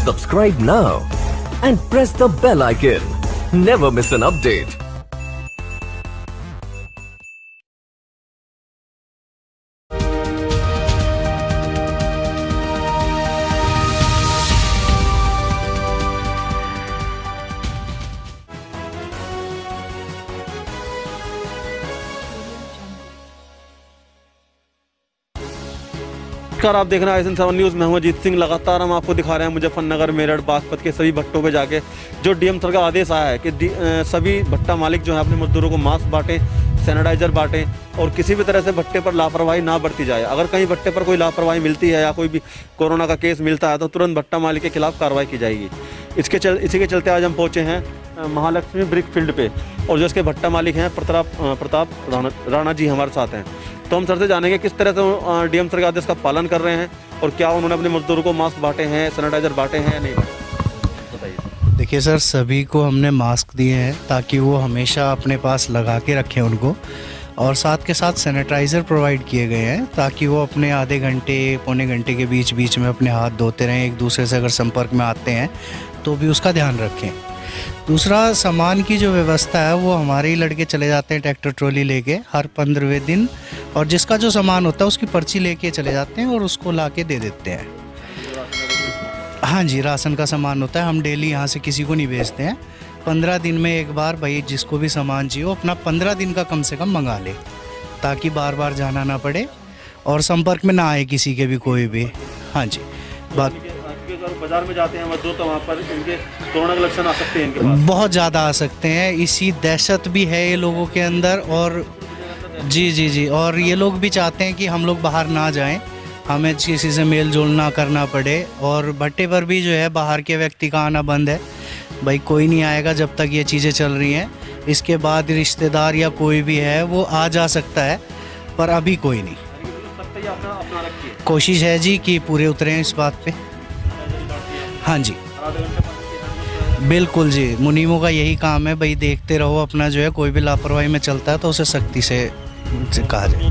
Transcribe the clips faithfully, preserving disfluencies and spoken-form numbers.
Subscribe now and press the bell icon. Never miss an update. नमस्कार, आप देख रहे हैं आईएसएन सेवन न्यूज़। मैं हूं अजीत सिंह। लगातार हम आपको दिखा रहे हैं मुजफ्फरनगर, मेरठ, बागपत के सभी भट्टों पे जाके जो डीएम सर का आदेश आया है कि सभी भट्टा मालिक जो है अपने मजदूरों को मास्क बांटें, सैनिटाइजर बांटें और किसी भी तरह से भट्टे पर लापरवाही ना बरती जाए। अगर कहीं भट्टे पर कोई लापरवाही मिलती है या कोई भी कोरोना का केस मिलता है तो तुरंत भट्टा मालिक के खिलाफ कार्रवाई की जाएगी। इसके चल इसी के चलते आज हम पहुँचे हैं महालक्ष्मी ब्रिक फील्ड पे और जो इसके भट्टा मालिक हैं प्रताप प्रताप राणा, राणा जी हमारे साथ हैं। तो हम सर से जानेंगे किस तरह से डीएम सर के आदेश का पालन कर रहे हैं और क्या उन्होंने अपने मजदूरों को मास्क बांटे हैं, सैनिटाइजर बांटे हैं या नहीं बांटे, बताइए। देखिए सर, सभी को हमने मास्क दिए हैं ताकि वो हमेशा अपने पास लगा के रखें उनको, और साथ के साथ सैनिटाइज़र प्रोवाइड किए गए हैं ताकि वो अपने आधे घंटे पौने घंटे के बीच बीच में अपने हाथ धोते रहें। एक दूसरे से अगर संपर्क में आते हैं तो भी उसका ध्यान रखें। दूसरा, सामान की जो व्यवस्था है वो हमारे ही लड़के चले जाते हैं ट्रैक्टर ट्रॉली लेके हर पंद्रहवें दिन, और जिसका जो सामान होता है उसकी पर्ची लेके चले जाते हैं और उसको ला के दे देते हैं। हाँ जी, राशन का सामान होता है। हम डेली यहाँ से किसी को नहीं भेजते हैं। पंद्रह दिन में एक बार भाई जिसको भी सामान चाहिए अपना पंद्रह दिन का कम से कम मंगा ले ताकि बार बार जाना ना पड़े और संपर्क में ना आए किसी के भी कोई भी। हाँ जी, बाकी बाजार में जाते हैं मजदूर तो वहाँ पर इनके कोरोना के लक्षण आ सकते हैं, इनके पास बहुत ज़्यादा आ सकते हैं। इसी दहशत भी है ये लोगों के अंदर, और जी जी जी और ये लोग भी चाहते हैं कि हम लोग बाहर ना जाएं, हमें किसी से मेल जोल ना करना पड़े। और भट्टे पर भी जो है बाहर के व्यक्ति का आना बंद है भाई, कोई नहीं आएगा जब तक ये चीज़ें चल रही हैं। इसके बाद रिश्तेदार या कोई भी है वो आ जा सकता है, पर अभी कोई नहीं। कोशिश है जी कि पूरे उतरें इस बात पे। हाँ जी, बिल्कुल जी, मुनीमों का यही काम है भाई, देखते रहो अपना जो है, कोई भी लापरवाही में चलता है तो उसे सख्ती से, से कहा जाए।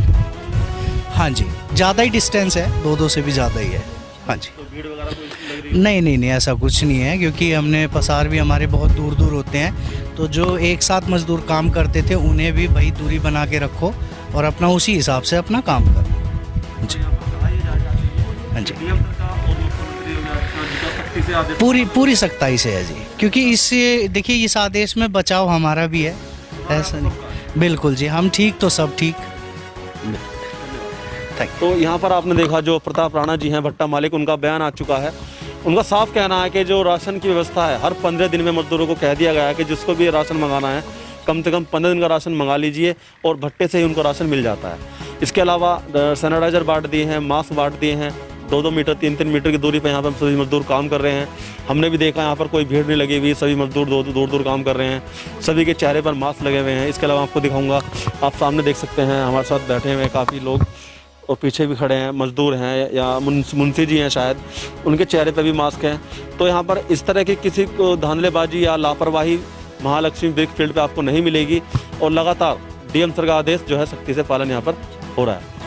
हाँ जी, ज़्यादा ही डिस्टेंस है, दो दो से भी ज़्यादा ही है। हाँ जी, नहीं नहीं नहीं ऐसा कुछ नहीं है, क्योंकि हमने पसार भी हमारे बहुत दूर दूर होते हैं, तो जो एक साथ मजदूर काम करते थे उन्हें भी भाई दूरी बना के रखो और अपना उसी हिसाब से अपना काम करो जी। हाँ जी, पूरी पूरी सख्ताई से है जी, क्योंकि इससे देखिए इस आदेश में बचाव हमारा भी है, ऐसा नहीं। बिल्कुल जी, हम ठीक तो सब ठीक। तो यहाँ पर आपने देखा जो प्रताप राणा जी हैं भट्टा मालिक, उनका बयान आ चुका है। उनका साफ कहना है कि जो राशन की व्यवस्था है हर पंद्रह दिन में मजदूरों को कह दिया गया है कि जिसको भी राशन मंगाना है कम से कम पंद्रह दिन का राशन मंगा लीजिए और भट्टे से ही उनको राशन मिल जाता है। इसके अलावा सैनिटाइजर बांट दिए हैं, मास्क बांट दिए हैं, दो दो मीटर तीन तीन मीटर की दूरी पर यहाँ पर सभी मजदूर काम कर रहे हैं। हमने भी देखा यहाँ पर कोई भीड़ नहीं लगी हुई, सभी मजदूर दूर दूर दूर काम कर रहे हैं, सभी के चेहरे पर मास्क लगे हुए हैं। इसके अलावा आपको दिखाऊंगा, आप सामने देख सकते हैं हमारे साथ बैठे हुए काफ़ी लोग और पीछे भी खड़े हैं मजदूर हैं या मुंशी जी हैं शायद, उनके चेहरे पर भी मास्क हैं। तो यहाँ पर इस तरह की किसी को धांधलेबाजी या लापरवाही महालक्ष्मी ब्रिक फील्ड पे आपको नहीं मिलेगी और लगातार डीएम सर का आदेश जो है सख्ती से पालन यहाँ पर हो रहा है।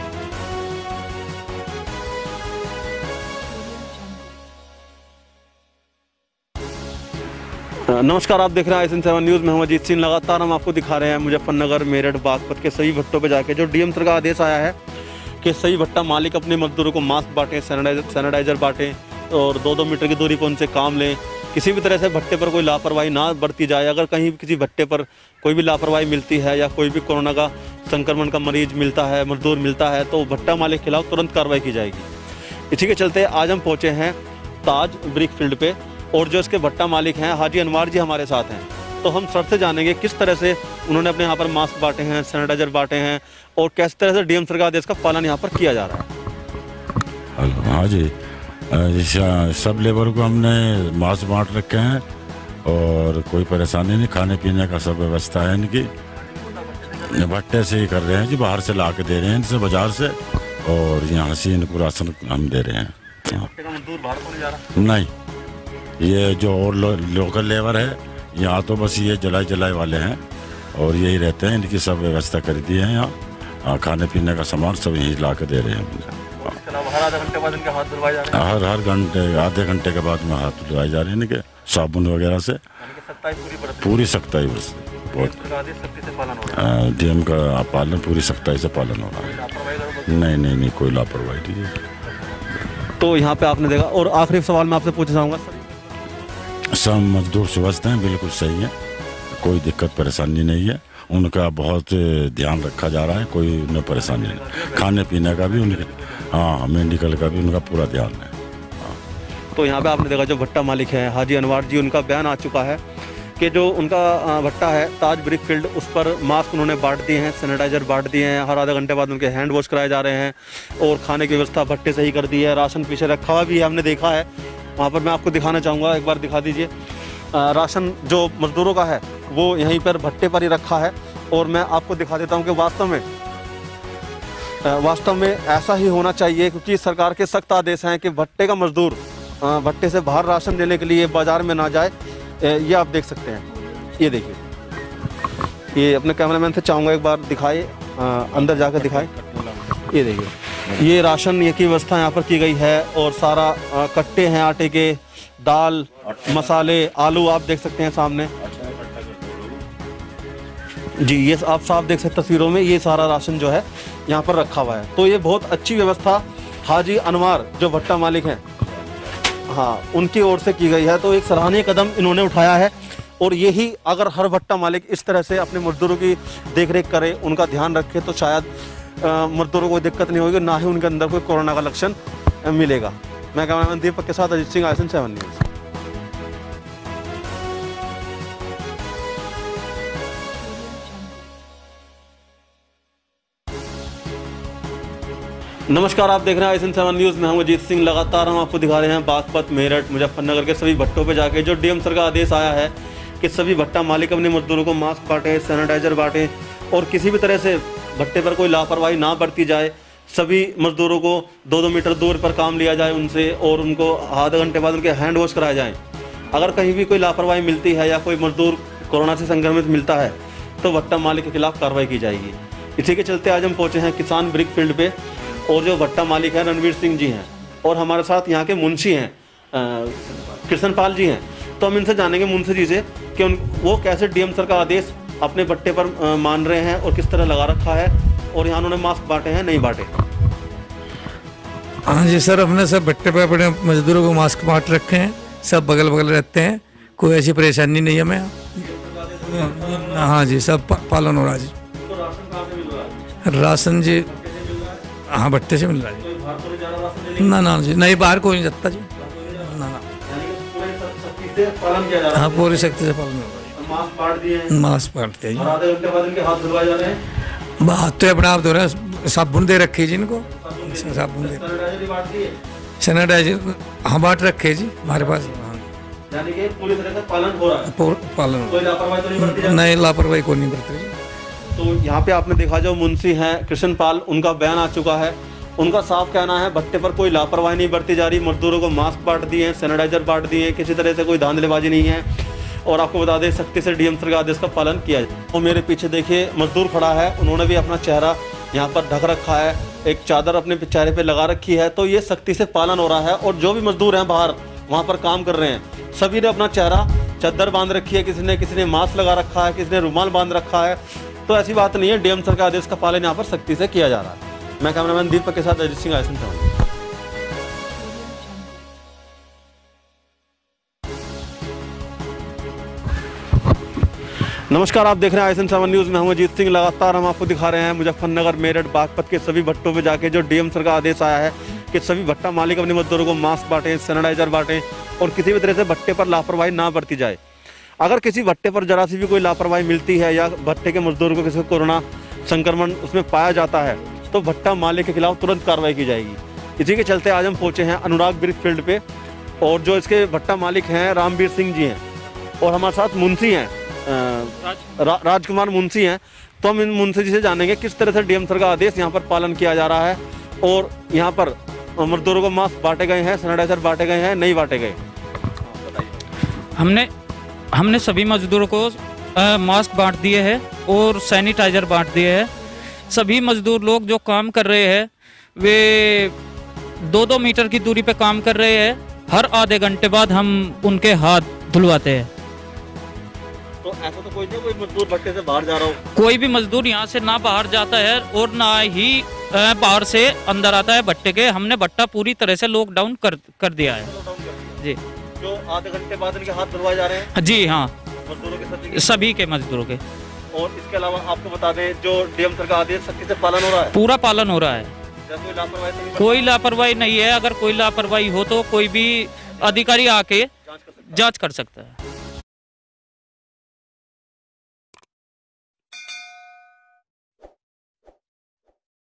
नमस्कार, आप देख रहे हैं आईएसएन सेवन न्यूज़। मैं हूं अजीत सिंह। लगातार हम आपको दिखा रहे हैं मुजफ्फरनगर, मेरठ, बागपत के सभी भट्टों पे जाके जो डीएम सर का आदेश आया है कि सही भट्टा मालिक अपने मजदूरों को मास्क बांटें, सैनिटाइजर सैनिटाइजर बांटें और दो दो मीटर की दूरी पर उनसे काम लें। किसी भी तरह से भट्टे पर कोई लापरवाही ना बरती जाए। अगर कहीं किसी भट्टे पर कोई भी लापरवाही मिलती है या कोई भी कोरोना का संक्रमण का मरीज मिलता है, मजदूर मिलता है, तो भट्टा मालिक के खिलाफ तुरंत कार्रवाई की जाएगी। इसी के चलते आज हम पहुँचे हैं ताज ब्रिक फील्ड पे और जो इसके भट्टा मालिक हैं हाजी अनवार जी हमारे साथ हैं। तो हम सर से जानेंगे किस तरह से उन्होंने अपने यहाँ पर मास्क बांटे हैं, सैनिटाइजर बांटे हैं और किस तरह से डीएम सर का आदेश का पालन यहाँ पर किया जा रहा है। हाँ जी, सब लेबर को हमने मास्क बांट रखे हैं और कोई परेशानी नहीं, खाने पीने का सब व्यवस्था है इनकी। भट्टे से ही कर रहे हैं जी, बाहर से ला के दे रहे हैं इनसे बाजार से, और यहाँ से इनको राशन हम दे रहे हैं। नहीं, ये जो और लो, लोकल लेबर है यहाँ तो बस ये जलाई जलाई वाले हैं और यही रहते हैं। इनकी सब व्यवस्था कर दी है यहाँ, खाने पीने का सामान सब यहीं ला के दे रहे हैं। आधे घंटे बाद इनके हाथ धुलवाए जा रहे हैं? हर हर घंटे आधे घंटे के बाद में हाथ धुलवाए जा रहे हैं इनके साबुन वगैरह से। सख्ताई पूरी बरत पूरी सख्ताई बस बहुत सख्ती से पालन हो रहा है। डीएम का पालन पूरी सख्ताई से पालन हो रहा है। नहीं नहीं नहीं कोई लापरवाही नहीं है। तो यहाँ पे आपने देखा। और आखिरी सवाल मैं आपसे पूछना चाहूँगा, सब मजदूर स्वस्थ हैं, बिल्कुल सही है, कोई दिक्कत परेशानी नहीं है, उनका बहुत ध्यान रखा जा रहा है, कोई उन्हें परेशानी नहीं। खाने पीने का भी उनके, हाँ मेडिकल का भी उनका पूरा ध्यान है। हाँ। तो यहाँ पे आपने देखा जो भट्टा मालिक हैं हाजी अनवार जी, उनका बयान आ चुका है कि जो उनका भट्टा है ताज ब्रिक फील्ड, उस पर मास्क उन्होंने बांट दिए हैं, सैनिटाइजर बांट दिए हैं, हर आधे घंटे बाद उनके हैंड वॉश कराए जा रहे हैं और खाने की व्यवस्था भट्टे से ही कर दी है। राशन पीछे रखा हुआ भी है, हमने देखा है वहाँ पर। मैं आपको दिखाना चाहूँगा, एक बार दिखा दीजिए। राशन जो मजदूरों का है वो यहीं पर भट्टे पर ही रखा है। और मैं आपको दिखा देता हूँ कि वास्तव में वास्तव में ऐसा ही होना चाहिए, क्योंकि सरकार के सख्त आदेश हैं कि भट्टे का मजदूर भट्टे से बाहर राशन लेने के लिए बाज़ार में ना जाए। ये आप देख सकते हैं, ये देखिए, ये अपने कैमरामैन से चाहूँगा एक बार दिखाए, अंदर जाकर दिखाए। ये देखिए, ये राशन ये की व्यवस्था यहाँ पर की गई है और सारा आ, कट्टे हैं आटे के, दाल, मसाले, आलू आप देख सकते हैं सामने जी। ये आप साफ देख सकते तस्वीरों में, ये सारा राशन जो है यहाँ पर रखा हुआ है। तो ये बहुत अच्छी व्यवस्था हाजी अनवार जो भट्टा मालिक हैं, हाँ, उनकी ओर से की गई है। तो एक सराहनीय कदम इन्होंने उठाया है और यही अगर हर भट्टा मालिक इस तरह से अपने मजदूरों की देखरेख करे, उनका ध्यान रखे, तो शायद मजदूरों को दिक्कत नहीं होगी, ना ही उनके अंदर कोई कोरोना का लक्षण मिलेगा। मैं कैमरामैन दीपक के साथ Ajit Singh, ISN seven news. नमस्कार, आप देख रहे हैं आईएसएन सेवन न्यूज़ में, हम अजीत सिंह। लगातार हम आपको दिखा रहे हैं बागपत, मेरठ, मुजफ्फरनगर के सभी भट्टों पे जाके जो डीएम सर का आदेश आया है कि सभी भट्टा मालिक अपने मजदूरों को मास्क बांटें, सैनिटाइजर बांटें और किसी भी तरह से भट्टे पर कोई लापरवाही ना बरती जाए। सभी मजदूरों को दो दो मीटर दूर पर काम लिया जाए उनसे और उनको आधे घंटे बाद उनके हैंड वॉश कराए जाएँ। अगर कहीं भी कोई लापरवाही मिलती है या कोई मजदूर कोरोना से संक्रमित मिलता है तो भट्टा मालिक के खिलाफ कार्रवाई की जाएगी। इसी के चलते आज हम पहुँचे हैं किसान ब्रिक फील्ड पे और जो भट्टा मालिक हैं रणवीर सिंह जी हैं और हमारे साथ यहाँ के मुंशी हैं कृष्ण पाल जी हैं। तो हम इनसे जानेंगे मुंशी जी से कि उन वो कैसे डीएम सर का आदेश अपने भट्टे पर आ, मान रहे हैं और किस तरह लगा रखा है और यहाँ उन्होंने मास्क बांटे हैं नहीं बांटे। हाँ जी सर, हमने सब भट्टे पर अपने मजदूरों को मास्क बांट रखे हैं, सब बगल बगल रहते हैं, कोई ऐसी परेशानी नहीं है हमें। हाँ जी, सब पालन हो रहा है जी। तो राशन कहाँ से मिल रहा है? राशन जी हाँ भट्टे से मिल रहा है। ना ना जी, नहीं बाहर कोई नहीं जाता जी। ना ना, हाँ पूरी सख्ती से पालन हो रहा है। मास्क बांट दिए हैं, मास्क बांटते हैं। आधे घंटे बाद इनके हाथ धुलवाए जा रहे हैं। हाथ तो अपने आप धो रहे हैं, साबुन दे रखे जी इनको, साबुन दे, सैनिटाइजर हाँ बांट रखे जी हमारे पास। यानी कि पूरी तरह से पालन हो रहा है। पालन कोई लापरवाही तो नहीं बरती जाती? नहीं, लापरवाही कोई नहीं बरती जी। तो यहाँ पे आपने देखा जो मुंशी हैं कृष्ण पाल, उनका बयान आ चुका है। उनका साफ कहना है भट्टे पर कोई लापरवाही नहीं बरती जा रही, मजदूरों को मास्क बांट दिए हैं, सैनिटाइजर बांट दिए हैं, किसी तरह से कोई धांधलेबाजी नहीं है। और आपको बता दें सख्ती से डीएम सर का आदेश का पालन किया जाए। और मेरे पीछे देखिए मजदूर खड़ा है, उन्होंने भी अपना चेहरा यहाँ पर ढक रखा है, एक चादर अपने चेहरे पर लगा रखी है। तो ये सख्ती से पालन हो रहा है। और जो भी मजदूर हैं बाहर वहाँ पर काम कर रहे हैं, सभी ने अपना चेहरा चादर बांध रखी है, किसी ने किसी ने मास्क लगा रखा है, किसी ने रुमाल बांध रखा है। तो ऐसी बात नहीं है, डीएम सर का आदेश का पालन यहाँ पर सख्ती से किया जा रहा है। मैं कैमरामैन दीपक के साथ अजीत सिंह, आईएसएन सेवन। नमस्कार, आप देख रहे हैं आईएसएन सेवन न्यूज़ में, हम अजीत सिंह। लगातार हम आपको दिखा रहे हैं मुजफ्फरनगर, मेरठ, बागपत के सभी भट्टों पे जाके जो डीएम सर का आदेश आया है कि सभी भट्टा मालिक अपने मजदूरों को मास्क बांटें, सैनिटाइजर बांटें और किसी भी तरह से भट्टे पर लापरवाही ना बरती जाए। अगर किसी भट्टे पर जरा सी भी कोई लापरवाही मिलती है या भट्टे के मजदूरों को किसी को कोरोना संक्रमण उसमें पाया जाता है तो भट्टा मालिक के खिलाफ तुरंत कार्रवाई की जाएगी। इसी के चलते आज हम पहुँचे हैं अनुराग ब्रिक फील्ड पे और जो इसके भट्टा मालिक हैं रामवीर सिंह जी हैं और हमारे साथ मुंशी हैं रा, राजकुमार मुंशी हैं। तो हम इन मुंशी जी से जानेंगे किस तरह से डीएम सर का आदेश यहाँ पर पालन किया जा रहा है और यहाँ पर मजदूरों को मास्क बांटे गए हैं, सैनिटाइजर बांटे गए हैं, नहीं बांटे गए। हमने हमने सभी मजदूरों को आ, मास्क बांट दिए हैं और सैनिटाइजर बांट दिए हैं। सभी मजदूर लोग जो काम कर रहे हैं वे दो दो मीटर की दूरी पे काम कर रहे हैं। हर आधे घंटे बाद हम उनके हाथ धुलवाते हैं। तो ऐसा तो कोई नहीं कोई मजदूर भट्टे से बाहर जा रहा हो? कोई भी मजदूर यहाँ से ना बाहर जाता है और ना ही अ, बाहर से अंदर आता है भट्टे के। हमने भट्टा पूरी तरह से लॉकडाउन कर कर दिया है जी। जो आधे घंटे बाद इनके हाथ धुलवाए जा रहे हैं? जी हाँ, मजदूरों के सभी के? सभी के मजदूरों के। और इसके अलावा आपको बता दें जो डीएम सर का आदेश सख्ती से पालन हो रहा है? पूरा पालन हो रहा है, जैसे कोई लापरवाही तो नहीं? कोई लापरवाही नहीं है। अगर कोई लापरवाही हो तो कोई भी अधिकारी आके जांच कर सकता है? जांच कर सकता है।